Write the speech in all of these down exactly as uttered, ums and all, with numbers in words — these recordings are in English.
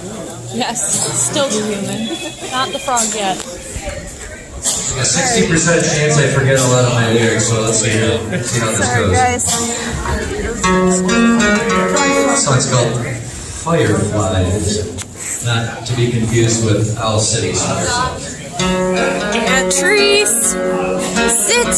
Yes, still the human. Not the frog yet. A sixty percent chance I forget a lot of my lyrics, so let's see, let's see how this Sorry, goes. guys. This song's called Firefly, not to be confused with Owl City's song. Patrice, sit.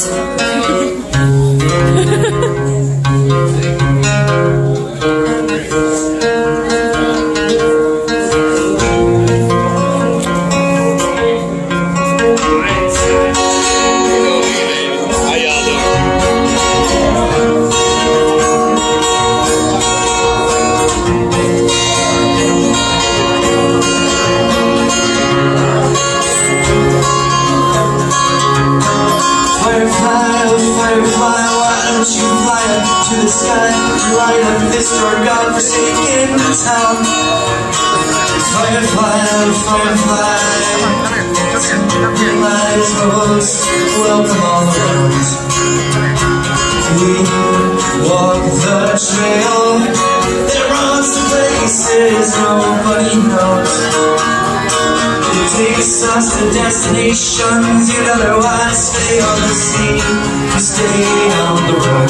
To the sky, light up this dark godforsaken town. Firefly, firefly, your light most welcome all around. We walk the trail that runs to places nobody knows. It takes us to destinations you'd otherwise stay on the sea, stay on the road.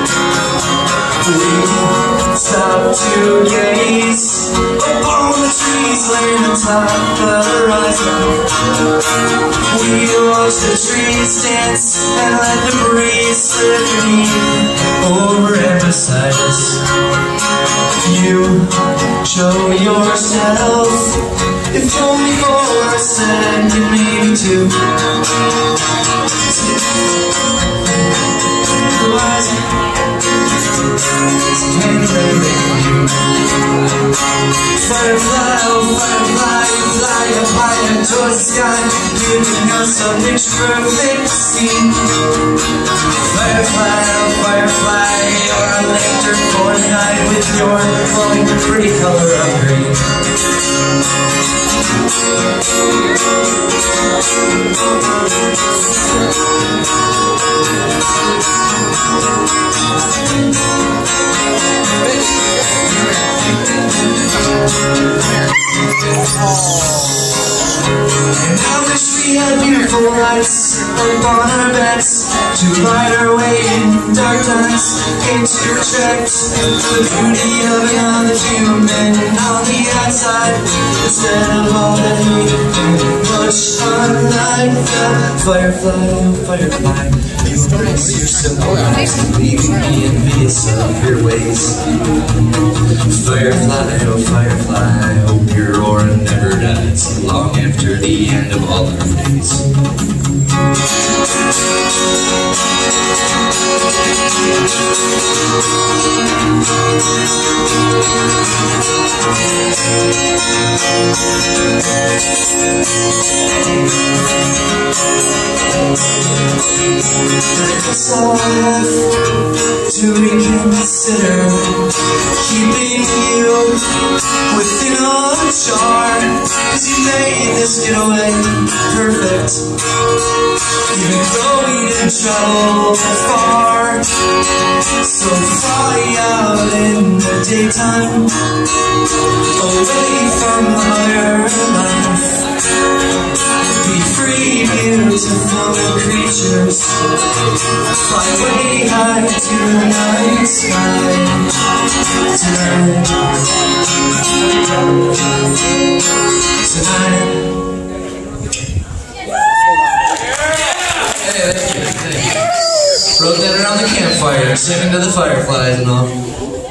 We stop to gaze upon the trees laying atop the horizon. We watch the trees dance and let the breeze slip beneath, over and beside us. You show yourself, if only for a second, maybe two. Firefly, oh firefly, you fly up high into the sky, giving us a picture-perfect scene. Firefly, oh firefly, you're a electric for the night with your glowing pretty color of green. And I wish we had beautiful lights upon our backs to light our way in dark times, and to reject the beauty of another human on the outside, instead of all that hate and much unlike the firefly, oh firefly, you embrace your simple lives and leave me envious of your ways. Firefly, oh firefly, I hope your aura never dies long after the end of all our days. It's all I have to reconsider, keeping you within a jar, 'cause you made this getaway perfect. Even though we didn't travel far, so far out in the daytime, away from higher life. Be free, beautiful creatures, fly way high to the night sky tonight. Tonight. Hey, thank you, thank you. Wrote that around the campfire, singing to the fireflies and all.